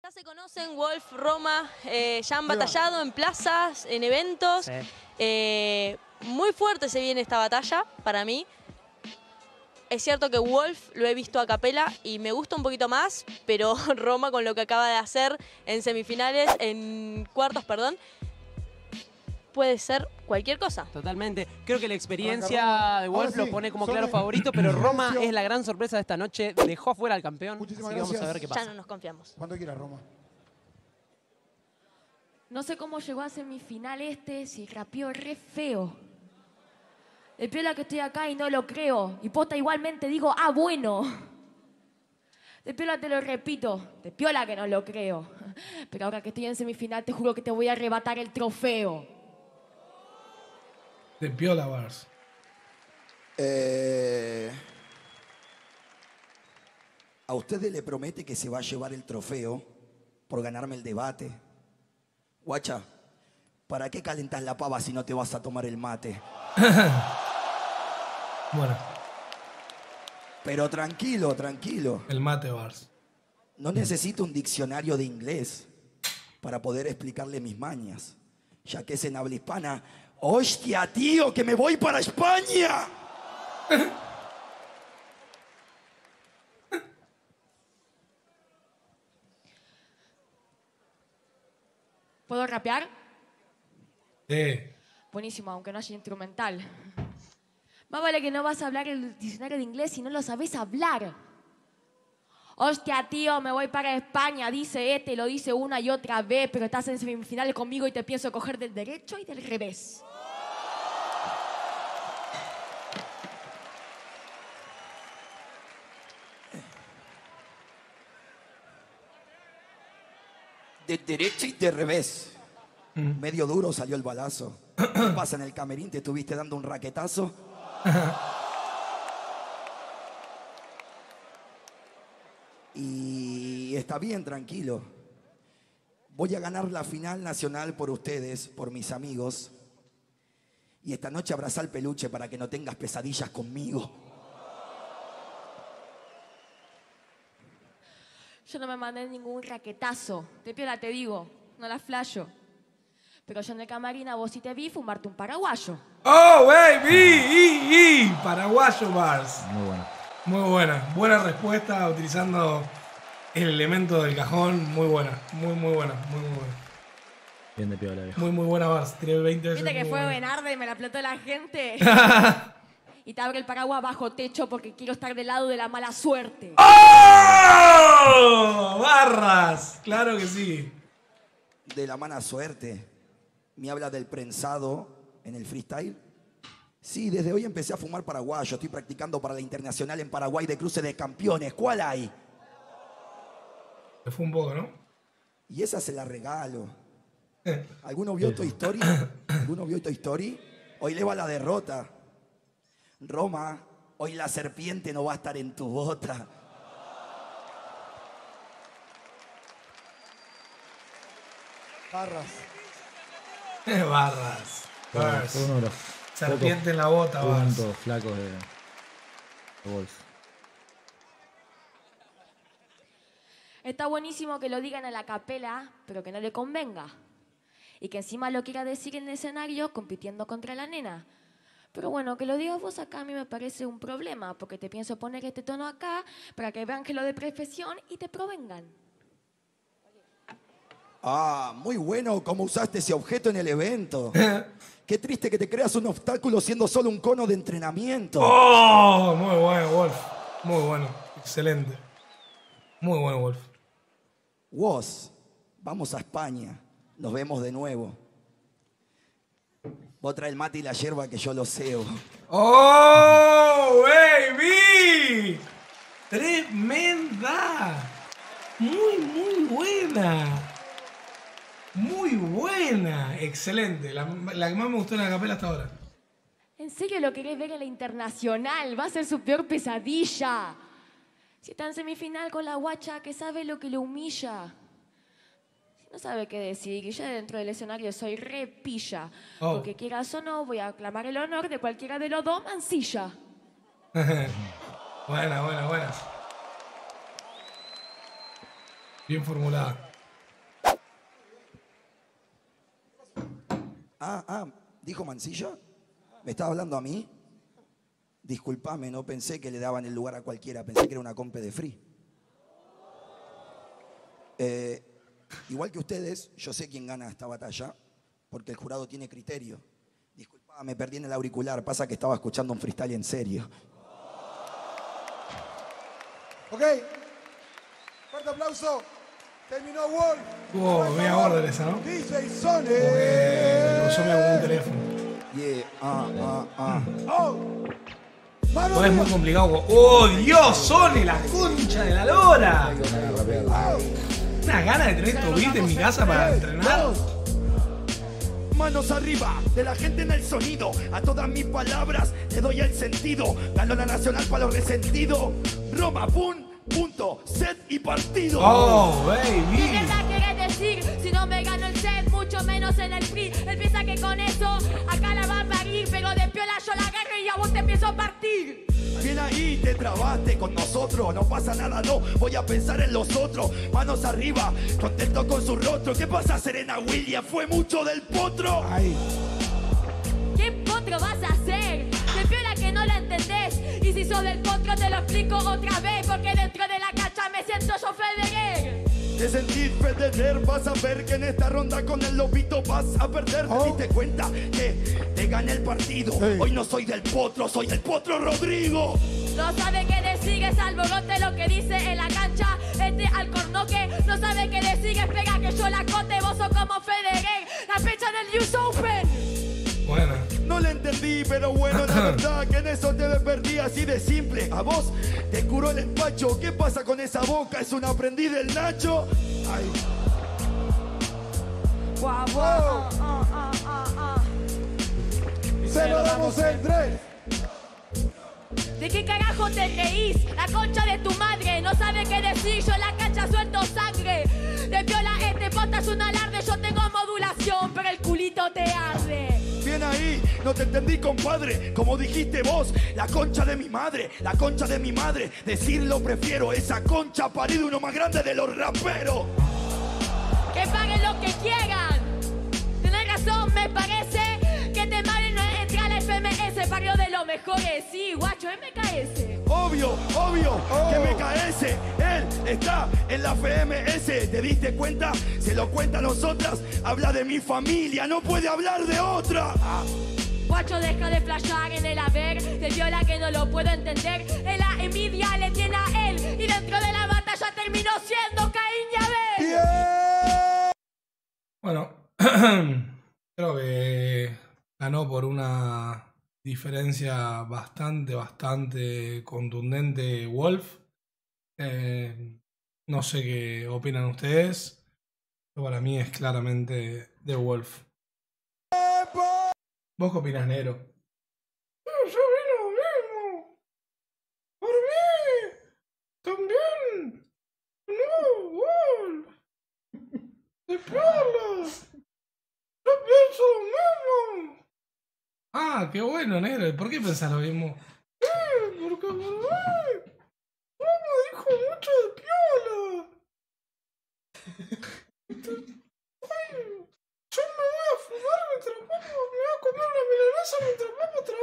Ya se conocen, Wolf, Roma, ya han batallado en plazas, en eventos. Sí. Muy fuerte se viene esta batalla para mí. Es cierto que Wolf lo he visto a capela y me gusta un poquito más, pero Roma con lo que acaba de hacer en semifinales, en cuartos, perdón, puede ser cualquier cosa. Totalmente. Creo que la experiencia de Wolf lo pone como claro favorito, pero Roma es la gran sorpresa de esta noche. Dejó fuera al campeón, así que vamos a ver qué pasa. Ya no nos confiamos. Cuando quiera, Roma. No sé cómo llegó a semifinal si rapeó re feo. De piola que estoy acá y no lo creo. Y posta igualmente digo, ah, bueno. De piola te lo repito, de piola que no lo creo. Pero ahora que estoy en semifinal te juro que te voy a arrebatar el trofeo. De piola, Bars. ¿A ustedes le promete que se va a llevar el trofeo por ganarme el debate? Guacha, ¿para qué calentas la pava si no te vas a tomar el mate? Bueno. Pero tranquilo, tranquilo. El mate, Bars. No necesito un diccionario de inglés para poder explicarle mis mañas, ya que es en habla hispana. ¡Hostia, tío, que me voy para España! ¿Puedo rapear? Buenísimo, aunque no haya instrumental. Más vale que no vas a hablar el diccionario de inglés si no lo sabes hablar. Hostia, tío, me voy para España, dice lo dice una y otra vez, pero estás en semifinales conmigo y te pienso coger del derecho y del revés. De derecha y de revés. Medio duro salió el balazo. ¿Qué pasa en el camerín? ¿Te estuviste dando un raquetazo? Y está bien, tranquilo. Voy a ganar la final nacional por ustedes, por mis amigos. Y esta noche abraza el peluche para que no tengas pesadillas conmigo. Yo no me mandé ningún raquetazo. De piola te digo, no la flasho. Pero yo en el camarín a vos sí te vi fumarte un paraguayo. ¡Oh, baby! Paraguayo, Bars. Muy bueno. Muy buena. Buena respuesta utilizando el elemento del cajón. Muy buena. Muy buena. Muy buena. Bien de piola, viejo. Muy buena, Bars. Tiene 20 veces. ¿Viste que fue Benarde y me la explotó la gente? Y te abre el paraguas bajo techo porque quiero estar del lado de la mala suerte. ¡Oh! ¡Barras! Claro que sí. De la mala suerte. ¿Me habla del prensado en el freestyle? Sí, desde hoy empecé a fumar paraguayo. Estoy practicando para la internacional en Paraguay de cruce de campeones. ¿Cuál hay? Me fue un poco, ¿no? Y esa se la regalo. ¿Alguno vio Toy Story? ¿Alguno vio Toy Story? Hoy le va la derrota. Roma, hoy la serpiente no va a estar en tu bota. Barras. Barras. Bars. Fue uno de los Serpiente en la bota, Bars. puntos flacos de Wolf. Está buenísimo que lo digan a la capela, pero que no le convenga. Y que encima lo quiera decir en el escenario compitiendo contra la nena. Pero bueno, que lo digas vos acá a mí me parece un problema, porque te pienso poner este tono acá para que vean que lo de profesión y te provengan. Ah, muy bueno cómo usaste ese objeto en el evento. Qué triste que te creas un obstáculo siendo solo un cono de entrenamiento. ¡Oh! Muy bueno, Wolf. Muy bueno. Excelente. Muy bueno, Wolf. Vos, vamos a España. Nos vemos de nuevo. Vos trae el mate y la yerba que yo lo cebo. ¡Oh, baby! ¡Tremenda! Muy buena. Muy buena. Excelente. La que más me gustó en la capela hasta ahora. ¿En serio lo querés ver en la internacional? Va a ser su peor pesadilla. Si está en semifinal con la guacha que sabe lo que lo humilla. Si no sabe qué decir, y ya dentro del escenario soy re pilla. Porque quieras o no, voy a aclamar el honor de cualquiera de los dos mancilla. Buena. Bien formulada. ¿Dijo Mancilla? ¿Me estaba hablando a mí? Disculpame, no pensé que le daban el lugar a cualquiera, pensé que era una compe de free. Igual que ustedes, yo sé quién gana esta batalla, porque el jurado tiene criterio. Disculpame, me perdí en el auricular, pasa que estaba escuchando un freestyle en serio. Ok, fuerte aplauso. Terminó Wolf. Wow, media orden esa, ¿no? DJ Sonic. Yo me hago un teléfono. No es muy complicado. ¡Oh, Dios! Sony, la concha de la lora. Una gana de tener estos beats en mi casa para entrenar. Manos arriba, de la gente en el sonido. A todas mis palabras le doy el sentido. Ganó la nacional para los resentidos. Roma, punto, set y partido. Oh, baby. ¿Qué querés decir? Si no me gano el set, mucho menos en el free. Él piensa que con eso acá la va a parir, pero de piola yo la agarro y a vos te empiezo a partir. Bien ahí, te trabaste con nosotros. No pasa nada, no, voy a pensar en los otros. Manos arriba, contento con su rostro. ¿Qué pasa, Serena Williams? Fue mucho del potro. Ahí. ¿Qué potro vas a hacer? De piola que no la entendés. Y si sos del potro te lo explico otra vez, porque dentro de la cancha me siento yo Federer. Te sentís Federer, vas a ver que en esta ronda con el lobito vas a perder. ¿Te diste cuenta que te gané el partido? Hoy no soy del potro, soy el potro Rodrigo. No sabe qué decir, es alborote lo que dice en la cancha. Este alcornoque no sabe qué decir, espera que yo la cote. Vos sos como Federer, la fecha del US Open. Bueno. No le entendí, pero bueno, la verdad que en eso te perdí así de simple. A vos te curó el empacho. ¿Qué pasa con esa boca? ¿Es un aprendiz del Nacho? Ay. Guau, guau, Se lo damos en 3. ¿De qué carajo te reís? La concha de tu madre no sabe qué decir, yo en la cancha suelto sangre. De piola este pota es un alarde, yo tengo modulación, pero el culito te arde. Bien ahí, no te entendí, compadre. Como dijiste vos, la concha de mi madre, la concha de mi madre. Decirlo prefiero, esa concha ha parido uno más grande de los raperos. Que paguen lo que quieran. Tenés razón, me parece que te maren no entra a la FMS, barrio de los mejores. Sí, guacho, MKS. Obvio, que MKS, él está en la FMS. ¿Te diste cuenta? Se lo cuenta a nosotras. Habla de mi familia, no puede hablar de otra. Guacho, deja de flashear en el haber. De viola que no lo puedo entender. En la envidia le tiene a él. Y dentro de la batalla terminó siendo Caín y Abel. Bueno, creo que ganó por una diferencia bastante contundente Wolf. No sé qué opinan ustedes, pero para mí es claramente de Wolf. ¿Vos qué opinás, Nero? Yo opino lo mismo. Por mí también. No, Wolf. De piola. Yo pienso lo mismo. Ah, qué bueno, negro. ¿Por qué pensás lo mismo? Porque por mí. Roma dijo mucho de piola. Yo me voy a fumar mientras Papo, me voy a comer una milanesa mientras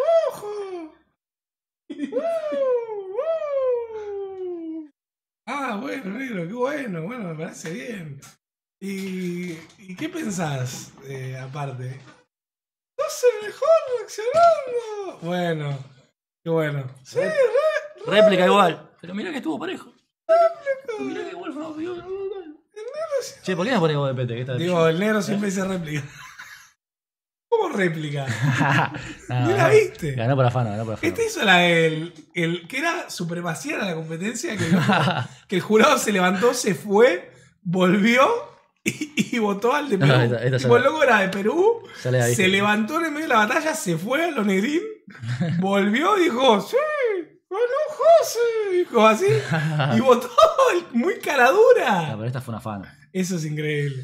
Papo trabaja. Ah, bueno, negro, qué bueno. Bueno, me parece bien. ¿Y qué pensás, aparte? ¡Sos el mejor reaccionando! Bueno, qué bueno. Sí, réplica igual. Pero mirá que estuvo parejo. réplica. Mirá que igual fue el negro. Che, ¿por qué me ponemos de pete? ¿Qué tal? Digo, el negro siempre dice réplica. ¿Cómo réplica? No, ¿No la viste? Ganó por afano, ganó por afano. Este hizo el que era supremacía en la competencia, que el jurado se levantó, se fue, volvió y votó al de Perú. No, esta Tipo, el loco era de Perú, se se levantó en el medio de la batalla, se fue a lo negrín, volvió y dijo, sí, ganó José, dijo así, y votó muy cara dura. No, pero esta fue una afano. Eso es increíble.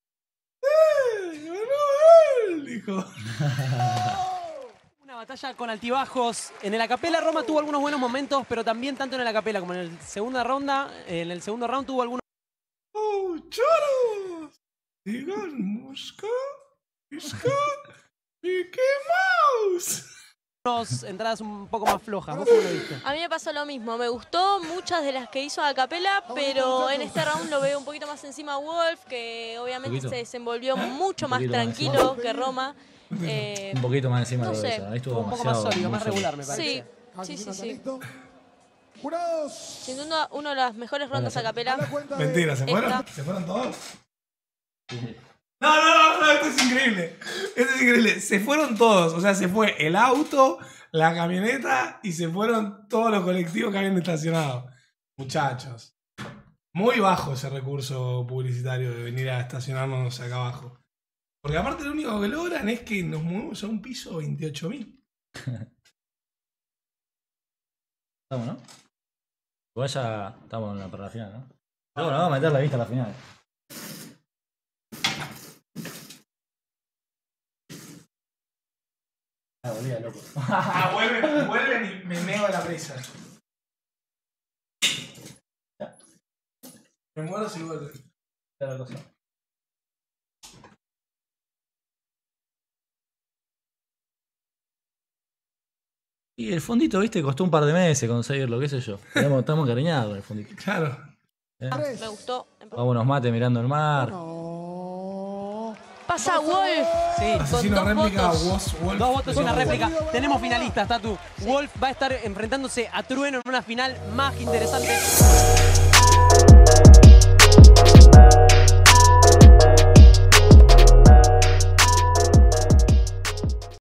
Ganó él, dijo. Una batalla con altibajos. En el acapella Roma tuvo algunos buenos momentos, pero también tanto en el acapella como en el segunda ronda. En el segundo round tuvo algunos. ¡Oh, choros! Digan, mosca, pisca. ¡Mickey Mouse! Entradas un poco más flojas. ¿Vos cómo lo viste? A mí me pasó lo mismo. Me gustó muchas de las que hizo a capela, pero en este round lo veo un poquito más encima a Wolf, que obviamente se desenvolvió mucho más tranquilo que Roma. Un poquito más encima no de sé, eso. Ahí estuvo un poco más sólido, más regular, me Sí, parece. sí. Jurados. Sin duda, uno de las mejores rondas a capela. Mentira, ¿se fueron? Esta. ¿Se fueron todos? No, esto es increíble. Esto es increíble. Se fueron todos. O sea, se fue el auto, la camioneta y se fueron todos los colectivos que habían estacionado. Muchachos. Muy bajo ese recurso publicitario de venir a estacionarnos acá abajo. Porque aparte lo único que logran es que nos movemos a un piso 28.000. Estamos, ¿no? Igual ya estamos para la final, ¿no? Pero bueno, vamos a meter la vista a la final. Volvía, loco. Vuelven y me meo a la presa. Me muero si vuelven. Y el fondito, viste, costó un par de meses conseguirlo, qué sé yo. Estamos encariñados con el fondito. Claro. Me gustó. Vámonos mate mirando el mar. Pasa Wolf. Sí, Asesino con dos réplica, votos. Wolf. 2 votos y una réplica. Tenemos finalistas, Tatu. Wolf va a estar enfrentándose a Trueno en una final más interesante.